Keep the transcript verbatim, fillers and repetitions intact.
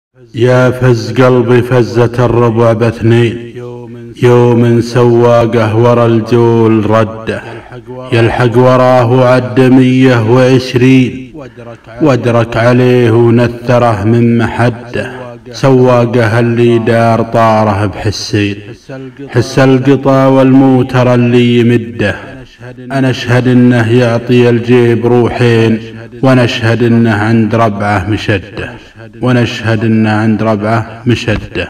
يا فز قلبي فزة الربع باثنين، يوم سواقه ورا الجول رده، يلحق وراه عد مية وعشرين، وادرك عليه ونثره من محده، سواقه اللي دار طاره بحسين، حس القطا والموتر اللي يمده، أنا أشهد إنه يعطي الجيب روحين، وأنا أشهد إنه عند ربعه مشده، وأنا أشهد إنه عند ربعه مشده.